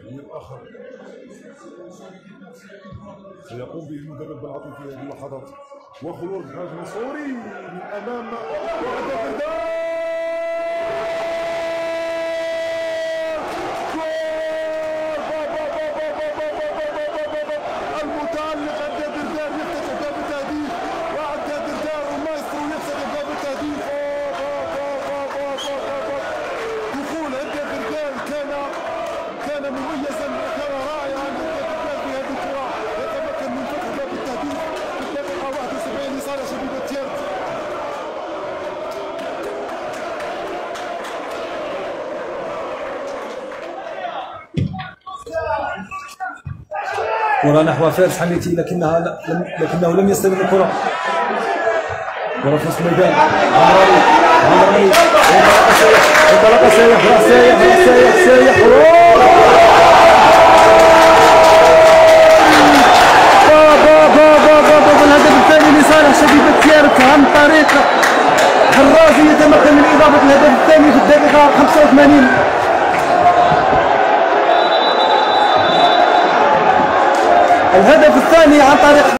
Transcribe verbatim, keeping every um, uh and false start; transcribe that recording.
الآخر سيقوم به المدرب بالعطو في هذه اللحظات، وخروج هجم سوري من أمام المتألق عداد الدردار يفتتح باب التهديف، وعداد الدردار والمايسترو يفتتح باب التهديف. دخول عداد الدردار كان كان مميزا وكان رائعا. عداد الدردار في هذه الكرة يتمكن من فتح باب التهديف في الدقيقة واحد وسبعين لصالح شبيبة تيرت. كرة نحو فارس حميتي لكنها لم لكنه لم يستلم الكرة. كرة في وسط الميدان، عمراني عمراني انطلق سايح راح سايح راح سايح سايح بابا بابا بابا الهدف الثاني لصالح شبيبة تيرت عن طريق حرازي يتمكن من إضافة الهدف الثاني في الدقيقة خمسة وثمانين. الهدف الثاني عن طريق